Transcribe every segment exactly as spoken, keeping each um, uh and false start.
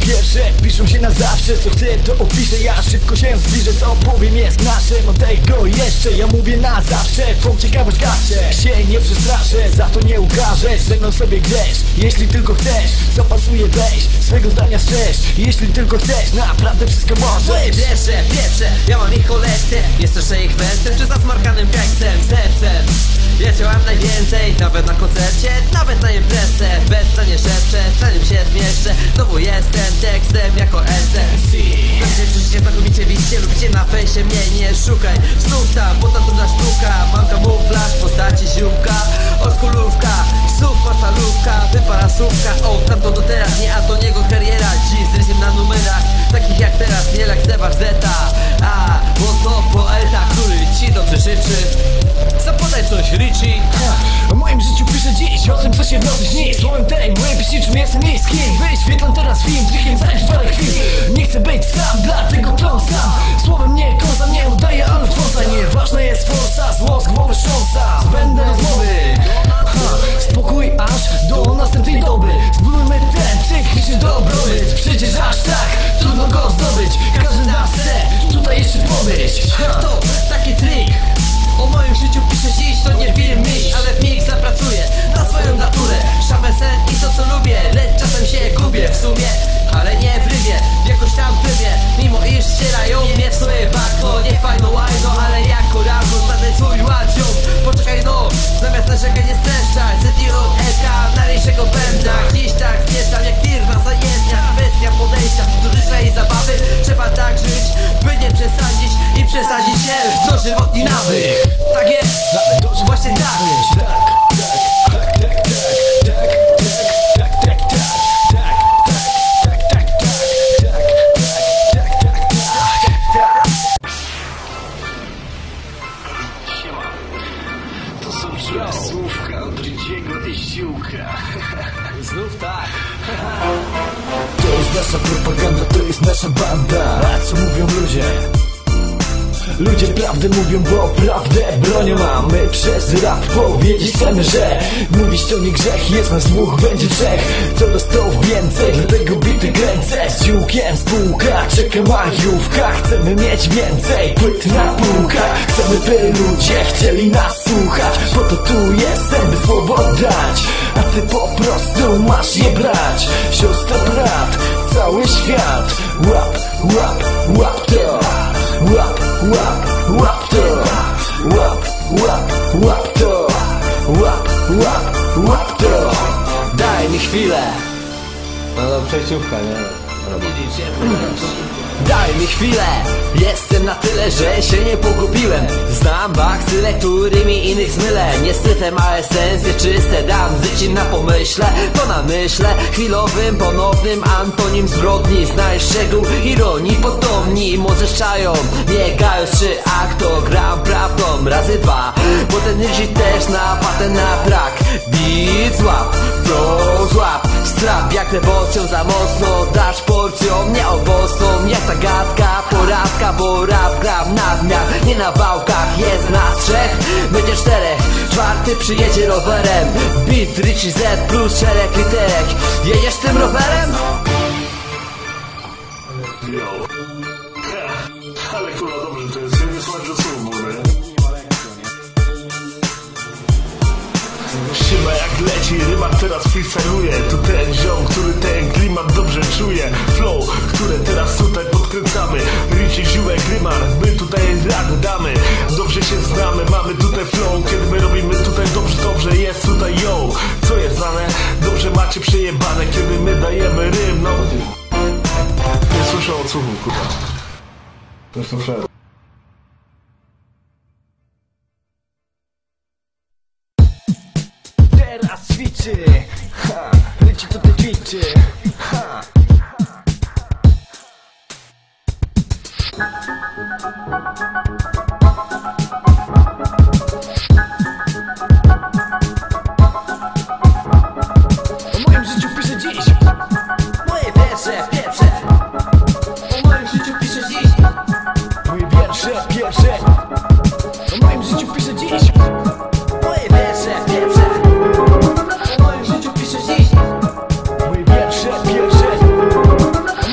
wiersze piszą się na zawsze, co chcę to opiszę. Ja szybko się zbliżę, co powiem jest nasze. No tego jeszcze, ja mówię na zawsze. Twą ciekawość gaszę, się nie przestraszę, za to nie ukażesz, ze mną sobie grzesz. Jeśli tylko chcesz, co pasuje weź, swego zdania strzeż. Jeśli tylko chcesz, naprawdę wszystko możesz. Moje wiersze, pierwsze, ja mam ich kolekcję. Jest jeszcze ich wersem, czy zasmarkanym tekstem, sercem. Ja działam najwięcej, nawet na koncercie, nawet na imprezce. Bezstanie szepczę, zanim się zmieszczę. Znowu jestem tekstem jako S M C. Znacie, czyście znakomicie widzicie, lubicie na fejsie mnie nie szukaj. Znów tam, bo tam trudna sztuka. Mam kamuflaż w postaci ziółka, oldschoolówka, słów masalówka, wyparasówka. O, tamto do teraz, nie, a do niego kariera. Dziś z rysiem na numerach, takich jak teraz, nie lekceważ zeta. A, bo to poeta, który ci dobrze życzy. Zapodaj coś, Richie. O moim życiu piszę dziś, o tym co się w nocy śni. Słowem tej, moje pieśniczym jestem niskim. Wyświetlam teraz film, trikiem zajść parę chwil. Nie chcę być sam, dlatego trąsam. Słowem nie koza, nie udaję, ale wtrąsa. Nieważna jest forsa, zło z głowy szcząsa. Zbędne rozmowy, ha, spokój aż do następnej doby. Zbudujmy ten psychiczny dobrobyt. Przecież aż tak trudno go zdobyć. Każdy nas chce tutaj jeszcze pobyć. To taki trik. O moim życiu piszę dziś, to nie film myśl, ale w nich zapracuję na swoją naturę. Szamę sen i to co lubię, lecz czasem się gubię w sumie, ale nie w rybie, jakoś tam trybie. Mimo iż ścierają mnie w swoje bagno. Nie fajno łajno, ale jako rano zadaj swój ładzią. Poczekaj no, zamiast narzekać nie streszczać. Z T O L K na rejszego bębna. Dziś tak zjeżdżam jak tir na zajezdniach. Kwestia podejścia do życia i zabawy. Trzeba tak żyć, by nie przesadzić i przesadzić się w dożywotni nawyk. Tak jest, właśnie tak. To są słówka od Richiego Tysiłka. Znów tak. To jest nasza propaganda, to jest nasza banda. A co mówią ludzie? Ludzie prawdę mówią, bo prawdę bronią. A my przez rap powiedzieć chcemy, że mówić to nie grzech. Jest nas dwóch, będzie trzech. Co dostał więcej, dlatego bity kręcę. Z ziółkiem spółka, czeka majówka. Chcemy mieć więcej płyt na półkach. Chcemy, by ludzie chcieli nas słuchać. Po to tu jestem, by słowo dać. A ty po prostu masz je brać. Siostra, brat, cały świat. Łap, łap, łap to. Łap, łap, łap to. Łap, łap, łap to. Łap, łap, łap to. Daj mi chwilę. No to przejściówka, nie? Daj mi chwilę, jestem na tyle, że się nie pogubiłem. Znam bakcyle, którymi innych zmylę. Nie syfem, a esencje czyste dam życiem na pomyśle. To na myśle, chwilowym, ponownym antonim zbrodni. Znaj szczegół ironii, potomni możesz czają, nie gając czy akto. Gram prawdą razy dwa, bo ten Richie też napadł na brak. Beat złap, flow złap, strap jak rewolucją za mocno. Dasz porcją nieowocną, jak ta gadka, poradka, bo rap gram nadmiar. Nie na wałkach, jest nas trzech, będzie czterech. Czwarty przyjedzie rowerem. Beat Richie Z plus szereg literek. Jedziesz tym rowerem? Yo. Ale kurwa dobrze to jest, nie wysłać do słów, mówię. Szyba jak leci, ryba teraz freestyluje. To ten ziom, który ten klimat dobrze czuje. Flow, które teraz tutaj podkręcamy. Richie, Ziółek, Rymar, my tutaj rad damy. Dobrze się znamy, mamy tutaj flow. Kiedy my robimy tutaj dobrze, dobrze jest tutaj yo. Co jest znane? Dobrze macie przejebane, kiedy my dajemy rym, no. Nie słyszę odsłuchu, kurwa. Też to wszedł. Teraz ćwiczy, ha, Richie tutaj ćwiczy, ha. O moim życiu piszę dziś. Moje wiersze pierwsze. O moim życiu piszę dziś. Moje wiersze pierwsze. O moim życiu piszę dziś. Moje wiersze pierwsze. O moim życiu piszę dziś. Moje wiersze pierwsze.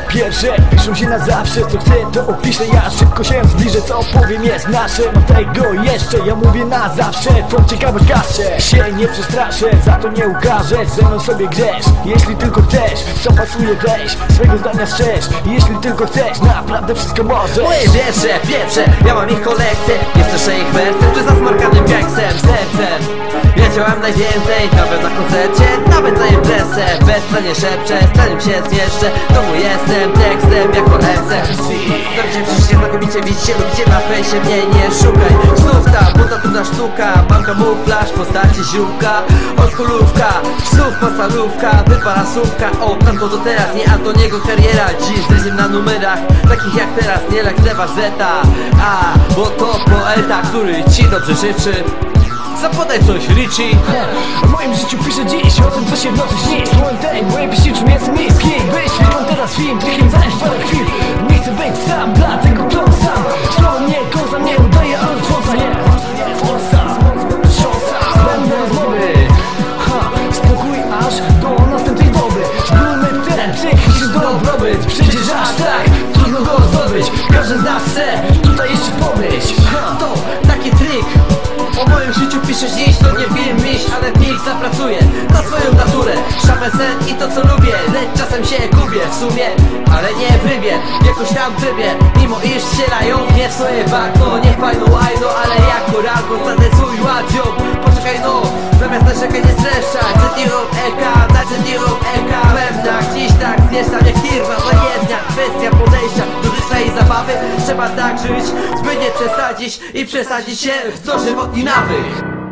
pierwsze piszą się na zawsze. Co chcę to opiszę, ja szybko się zbliżę. Co powiem jest nasze, no tego jeszcze ja mówię na zawsze. Twą ciekawość gaszę, się nie przestraszę, za to nie ukażesz, ze mną sobie grzesz. Jeśli tylko chcesz, co pasuje weź, swego zdania strzeż. Jeśli tylko chcesz, naprawdę wszystko możesz. Moje wiersze, pierwsze, ja mam ich kolekcję. Nie słyszę ich wersem, czy zasmarkanym keksem, sercem. Ja działam najwięcej, nawet na koncercie, nawet na imprezę. Bezcennie szepczę, stanem się zmieszczę. W domu jestem tekstem jako M C. Dobrze, przecież znakomicie widzicie, lubicie na fejsie, mnie nie szukaj. Znów ta motatywna sztuka, mam kamuflaż w postaci ziółka. Oldschoolówka, znów pasalówka, wypala słówka. O, tamto to teraz, nie Antoniego kariera. Dziś z ryzem na numerach, takich jak teraz, nie lekceważ zeta. A, bo to poeta, który ci dobrze życzy. Zapodaj coś, Richie. O moim życiu piszę dziś, o tym co się w nocy śni. Słoń tej, moje piśniczym jest miejski. Weź świetną teraz film, trychem zająć parę chwil. Nie chcę być sam, dlatego to sam. Słowo mnie, koza mnie udaje, ale trząsa nie. Forsa, trząsa, zbędne rozmowy. Ha, spokój aż do następnej doby. Zbójmy ten psychiczny dobrobyt. Przecież aż tak, trudno go zdobyć. Każdy z nas chce tutaj jeszcze pomyśl. Ha, to taki trik. O moim życiu piszę dziś, to nie film miś, ale w nich zapracuję na swoją naturę. Szamę sen i to co lubię, lecz czasem się gubię w sumie, ale nie w rybie, jakoś tam trybie. Mimo iż wcielają mnie w swoje bagno, niech fajno łajno, ale jako rango zadecuj ładzią. Poczekaj no, zamiast narzekać nie streszczać. Zetierą eka, na zetierą eka. Pewna dziś tak zjeżdżam jak firma, to jedna kwestia podejścia do życia i zabawy. Trzeba tak żyć, by nie przesadzić i przesadzić się w dożywotni nawyk.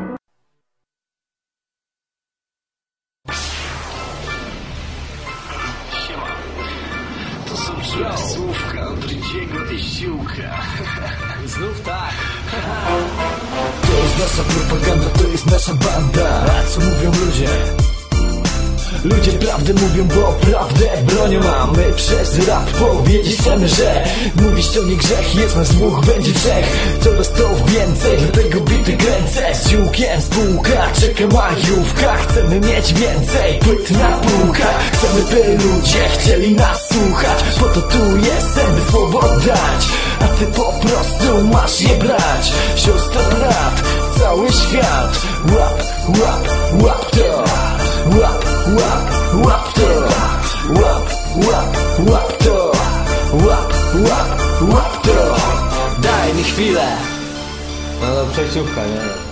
To są trzy słówka od Richiego Teściułka. Znów tak. To jest nasza propaganda, to jest nasza banda. A co mówią ludzie? Ludzie prawdę mówią, bo prawdę bronią. A my przez rap powiedzieć chcemy, że mówić to nie grzech, jest nas dwóch, będzie trzech. Coraz to więcej, dlatego bity kręcę. Z ziółkiem spółka, czeka majówka. Chcemy mieć więcej płyt na półkach. Chcemy, by ludzie chcieli nas słuchać. Po to tu jestem, by słowo dać. A ty po prostu masz je brać. Siostra, brat, cały świat. Łap, łap, łap to. Łap, łap, łap to. Łap, łap, łap to. Łap, łap, łap to. Daj mi chwilę. No to przejściówka, nie?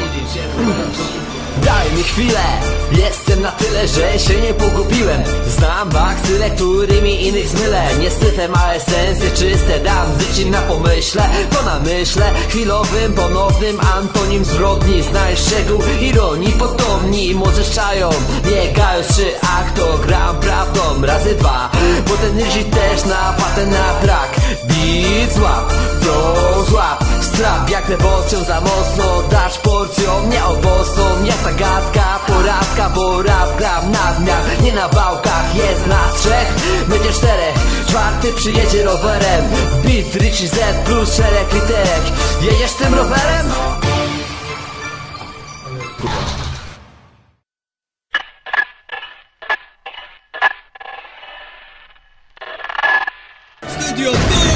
Daj mi chwilę, jestem na tyle, że się nie pogubiłem. Znam baksyle, którymi innych zmylę. Nie syfem, a esencje czyste dam życiem na pomyśle. To na myśle, chwilowym, ponownym antonim zbrodni. Znajdź szczegół ironii, potomni. Możesz czają, nie gając czy akto. Gram prawdą razy dwa, bo ten ryży też napadł na track. Beat złap, to złap. Strap jak dewocją za mocno. Dasz porcją, nie obosną. Jak ta gadka, poradka, bo rap gram nadmiar. Nie na bałkach, jest nas trzech, będzie czterech. Czwarty przyjedzie rowerem. Beat, Richie Z plus szereg literek. Jedziesz tym rowerem? Studio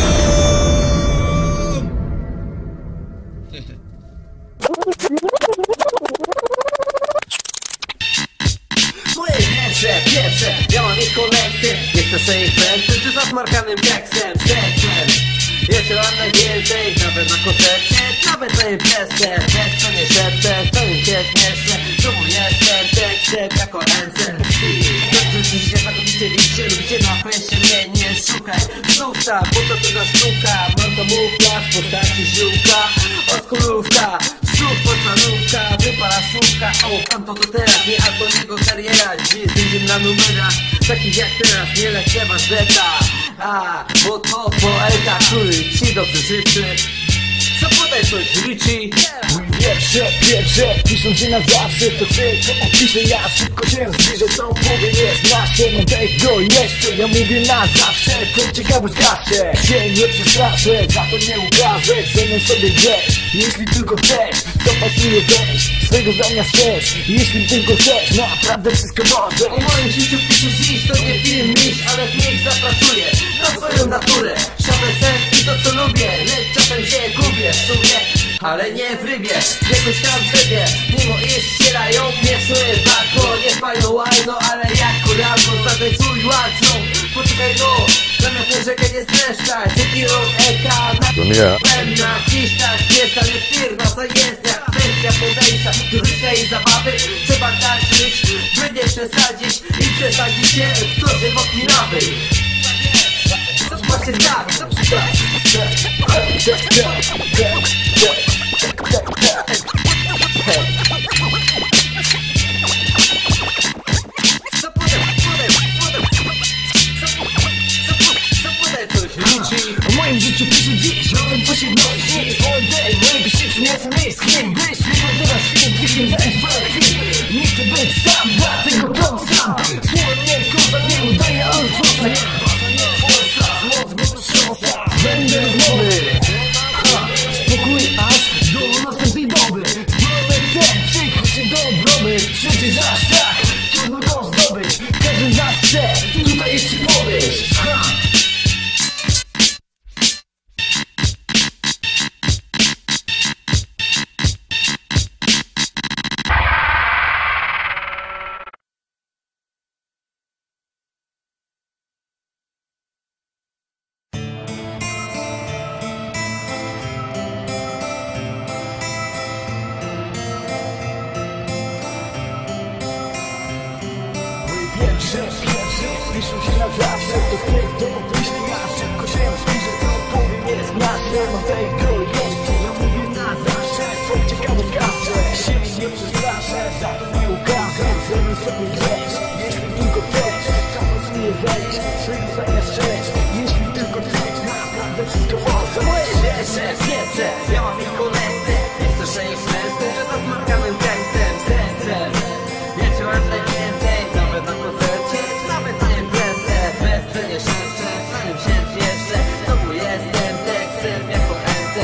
Moje wiersze, pierwsze, ja mam ich kolekcję. Nie chcę sobie ich wersy, czy zasmarkanym tekstem, sercem. Jeszcze mam najwięcej, nawet na koncercie, nawet na imprezę. Bez co nie szepczę, to im się śmieszne. Czemu jestem tekstem jako N C C? Dobrze, że się znakomicie widzicie, lubicie na fejsie, mnie nie szukaj. Znów ta, bo to druga sztuka. Mam kamuflaż w postaci ziółka. Oldschoolówka, znów podstanówka. Wypala słówka, o, tamto to teraz, nie Antoniego kariera. Dziś z innym na numerach, takich jak teraz, nie lekceważ zeta. A, bo to poeta, który ci dobrze życzy. Zapodaj coś, Richie. Mój wiersze, pierwsze, piszą się na zawsze. To chcę, to opiszę, ja szybko się zbliżę. Co powiem jest nasze, mam tego jeszcze. Ja mówię na zawsze, to ciekawość gaszę. Się nie przestraszę, za to nie ukażę. Ze mną sobie grzesz, jeśli tylko chcesz. to pasuje też. Swego zdania chcesz, jeśli tylko chcesz, naprawdę wszystko może. O moim życiu piszę dziś, to nie film miś, ale w nich zapracuję na swoją naturę. Szamę sen i to co lubię, lecz czasem się gubię w sumie, ale nie w rybie, jakoś tam w rybie. Mimo iż ścierają mnie w swoje barko, nie fajno łajno, ale jak kolarno zatańcuj ładną. Poczekaj no, zamiast tę rzekę nie streszczaj, Zetiro Eka na pewna. Dziś tak jest, ale firma zajezdnia, kwestia podejścia do życia i zabawy. Trzeba tak żyć, by nie przesadzić i przesadzić się w to żywotni nawyk. Właśnie tak, o moim życiu piszę dziś, o tym co się wnosi. All day, moje piszę nie jestem miejskim. Wyjść, nie teraz film, wyjść, zaś parę chwil. Nie chcę być sam, dlatego to sam. Słowo nie koza, nie udaje, ale forsa nie. Forsa, moc, moc, szansa. Będę rozmowy. Spokój aż do następnej doby. Zbromek ten, przykrył się dobrobyt. Przecież aż tak, trudno go zdobyć. Każdy z nas chce tutaj jeszcze podejść. Pierwsze, pierwsze, piszą się na zawsze. To ty, to myśli, ja szybko się zbliżę. To powiem jest nasze, no tego jeszcze. Ja mówię na zawsze, to ciekawe kasze. Się nie przestraszę, za to nie ukażę. Zrobię sobie grzesz, jeśli tylko chcesz. Co pasuje wejść, swoim zdania szczerz. Jeśli tylko chcesz, naprawdę wszystko może. moje rzeczy, wiece, ja mam ich kolekcję. Nie chcę przejść męsty, że za smarkanym gangsterem sercem. Ja cię mam najwięcej, nawet na koncercie, nawet na imprezę. Bez cenie szersze, zanim się jeszcze, znowu jestem tekstem jako M C.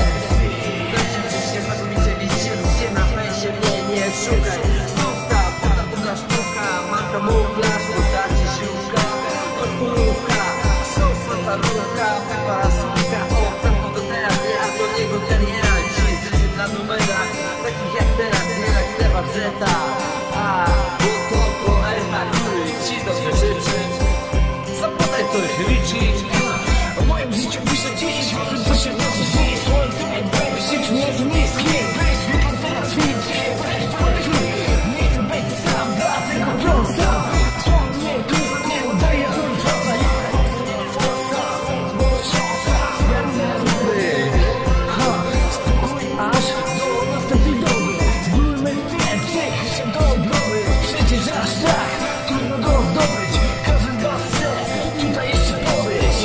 Ktoś się znakomicie liście, ludzie na fejsie mnie nie szukaj. Szósta, potem druga sztuka, mam kamuflaż, postaci siłka. Odpływka, sos, starówka, parasólka. O, tam to teraz nie, a do niego ten ja. Dzisiaj zryzy dla numerach, takich jak teraz, nie jak Seba Zeta. A, bo to po Erta, który ci dobrze życzy. Zapodaj coś liczyć. O moim życiu piszę dziś, o tym co się nosi dziś. Słońce, baby, życiu nie jest niskie. Weź, wygląd teraz film, weź, parę chwil. Nie chcę być sam, dlatego prosta. Słoń nie, koza nie udaje, to i forsa nie. Forsa, moc, szansa. Będę zły. Ha, spokój aż do następnej doby. Były ten, przechyl się do obroby. Przecież aż tak, trudno go zdobyć. Każdy z was chce tutaj jeszcze pobyć.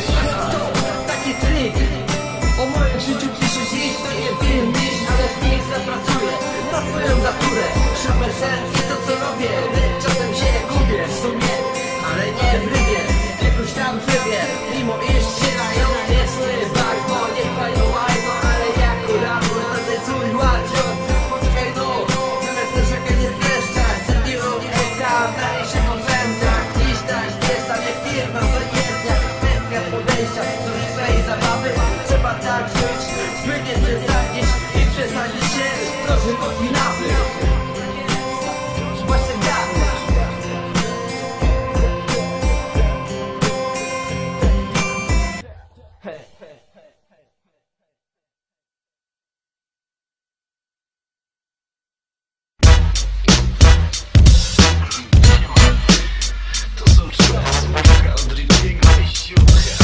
Taki trik. O moim życiu piszę dziś, to nie wiem dziś, ale w nich zapracuję na swoją naturę. Szamę sen i to co robię, lecz czasem się gubię w sumie, ale nie w rybie, jakoś tam w rybie. Mimo iż ścierają mnie swoje barko, nie fajno łajno, ale jako rano zatańcuj ładnie. Poczekaj no, zamiast tę rzekę nie streszczać. Zetiro Eka, daje się po wędrach. Dziś tak zjeżdża mnie firma zajezdnia, kwestia podejścia do życia i zabawy. Trzeba tak żyć, by nie przesadzić i przesadzić się do żywotni nawyk. Właśnie tak. To są czasy, od Richiego i Siucha.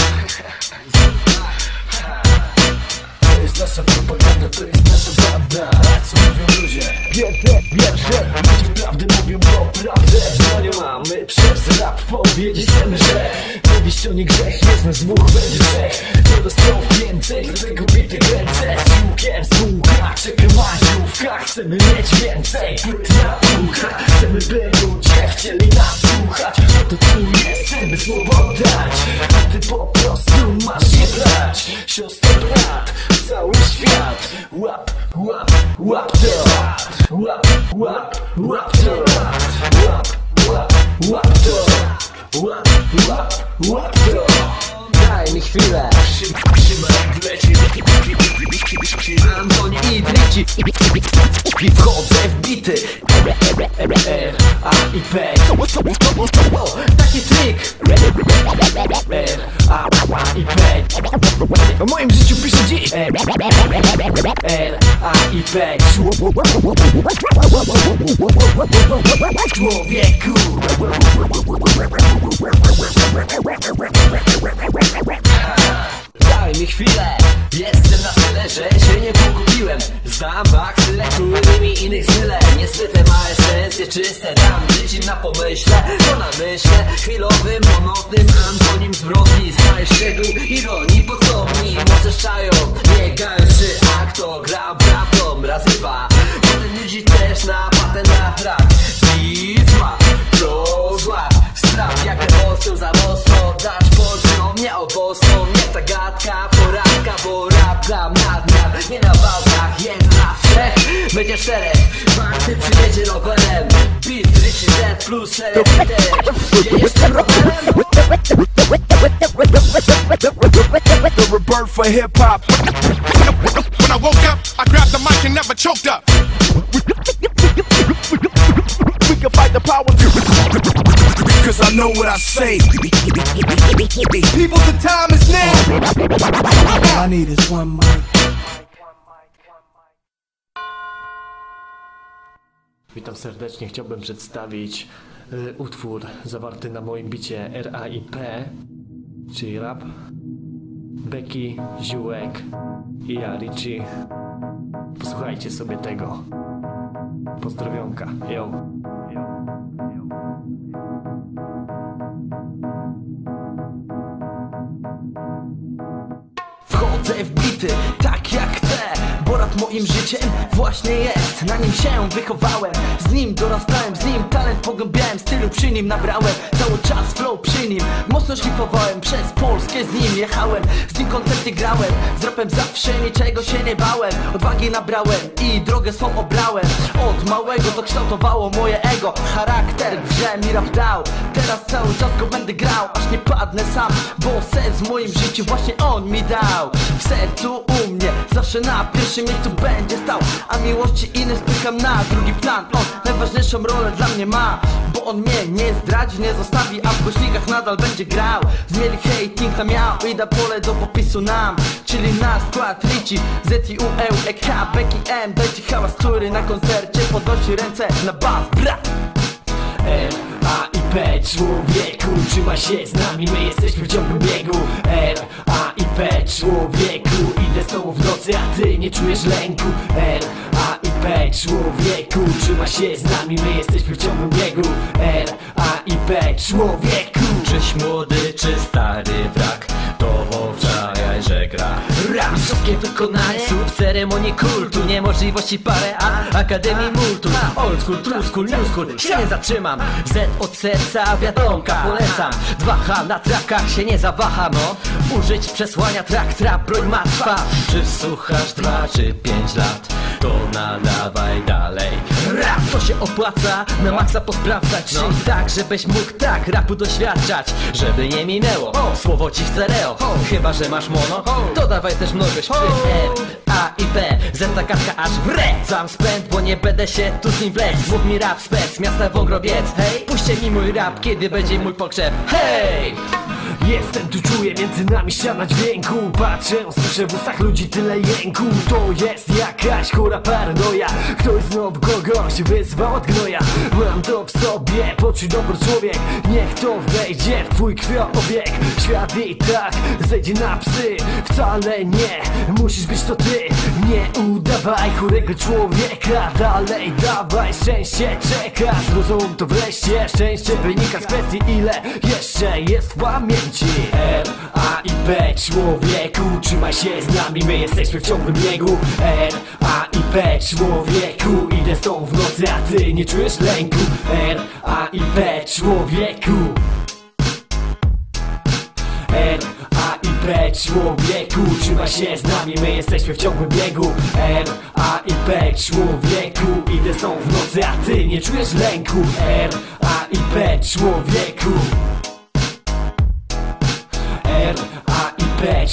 To jest nasza propaganda, to jest nasza banda. Co mówią ludzie? Wiersze, wiersze, ludzie prawdy mówią, bo prawdę bronią. A my przez rap powiedzieć chcemy, że powieść to nie grzech, jest nas dwóch, będzie trzech. To dostał więcej, dlatego bity ręce. Z łukiem, z bułka, czeka maziówka. Chcemy mieć więcej płyt na ucha. Chcemy, by ludzie chcieli nas słuchać. No to tu jestem, by słowo dać. A ty po prostu masz je brać. Siostro, brat, cały świat. Łap, łap, łap to. Łap, łap, łap to. Daj mi chwilę. Antoni i Drici. Wchodzę w bity. R, A i P. O, taki trik. R, A, A i P. O moim życiu piszę dziś. R, R, A i P. Człowieku. Daj mi chwilę. Jestem na tyle, że się nie pogubiłem. Znam baksyle, którymi innych zmylę. Nie syfem, a esencje czyste. Dam życiem na pomyśle, to na myśle. Chwilowym, monotnym antonim zbrodni. Znaj szczegół ironii, potomni. Moce szczają, biegają czy akto. Gram prawdą, razy dwa. Potem ludzi też na patent na brak. I zła, to zła. Strach jak emocją za mocno. Dasz poziom, nie obosną. Nie ta gadka, poradka, bo rap gram nadmiar. Nie na bałkach, jest na wszech. Będzie szereg, warty przyjedzie rowerem. Beat, Richie Z plus szereg literek. Gdzie jeszcze rowerem? The rebirth for hip hop. When I woke up, I grabbed the mic and never choked up. We can fight the power. Cause I know what I say. People, the time is now. All I need is one mic. Witam serdecznie, chciałbym przedstawić y, utwór zawarty na moim bicie R A I P, czyli rap. Becky, Ziółek i ja, Richie. Posłuchajcie sobie tego. Pozdrowionka, yo. Wchodzę w bity, tak jak chcę, bo rap moim życiem właśnie jest. Na nim się wychowałem, z nim dorastałem, z nim talent pogłębiałem, stylu przy nim nabrałem, cały czas flow przy nim. Mocno szlifowałem, przez Polskę z nim jechałem, z nim koncerty grałem, z rapem zawsze niczego się nie bałem. Odwagi nabrałem i drogę swą obrałem. Od małego to kształtowało moje ego, charakter w grze mi rap dał. Teraz cały czas go będę grał, aż nie padnę sam, bo sens w moim życiu właśnie on mi dał. W sercu u mnie zawsze na pierwszym miejscu będzie stał, a miłości innych spycham na drugi plan. On najważniejszą rolę dla mnie ma, bo on mnie nie zdradzi, nie zostawi, a w głośnikach nadal będzie grał. Zmieli hating tam miał i da pole do popisu nam, czyli nasz skład Richie, Z I U E U E K, Becky M. Dajcie hałas, który na koncercie podnosi ręce na bas, brat. R, A i P, człowieku, trzymaj się z nami, my jesteśmy w ciągłym biegu. R, A i P, człowieku, idę z tobą w nocy, a ty nie czujesz lęku. R, A i P, człowieku, trzymaj się z nami, my jesteśmy w ciągłym biegu. R, A i P, człowieku. Czyś młody, czy stary wrak, to obczajaj, że gra rap. Mistrzowskie wykonanie, słup ceremonii kultu, niemożliwości parę, a Akademii Multu. Old school, true school, new school, się nie zatrzymam. Z od serca, wiadomka, polecam. dwa H na trakach, się nie zawaham, no. Użyć przesłania, trak, trap, broń ma trwa. Czy słuchasz dwa czy pięć lat, to nadawaj dalej. Rap to się opłaca, na maksa posprawdzać, czyli no. Tak, żebyś mógł tak rapu doświadczać, żeby nie minęło słowo ci w stereo. Chyba że masz mono, to dawaj też mnogość. R, A i P, Z ta kartka aż w re. Sam spęd, bo nie będę się tu z nim wlec. Mów mi rap spec, miasta Wągrobiec. Hej, puśćcie mi mój rap, kiedy będzie mój pogrzeb. Hej! Jestem tu, czuję między nami ściana dźwięku. Patrzę, słyszę w ustach ludzi tyle jęku. To jest jakaś chora paranoja. Ktoś znowu kogoś wyzwał od gnoja. Mam to w sobie, poczuj dobry człowiek. Niech to wejdzie w twój krwiobieg. Świat i tak zejdzie na psy. Wcale nie musisz być to ty. Nie udawaj chorego człowieka. Dalej dawaj, szczęście czeka. Zrozum to wreszcie, szczęście wynika z kwestii, ile jeszcze jest w pamięci. R, A i P, człowieku, trzymaj się z nami, my jesteśmy w ciągłym biegu. R, A i P, człowieku, idę z tobą w nocy, a ty nie czujesz lęku. R, A i P, człowieku. R, A i P, człowieku, trzymaj się z nami, my jesteśmy w ciągłym biegu. R, A i P, człowieku, idę z tobą w nocy, a ty nie czujesz lęku. R, A i P, człowieku.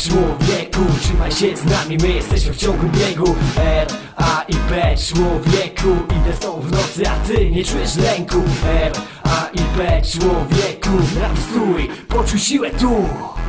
człowieku, trzymaj się z nami, my jesteśmy w ciągłym biegu. R, A i B, człowieku, idę z tobą w nocy, a ty nie czujesz lęku. R, A i B, człowieku, rap stój, poczuj siłę tu.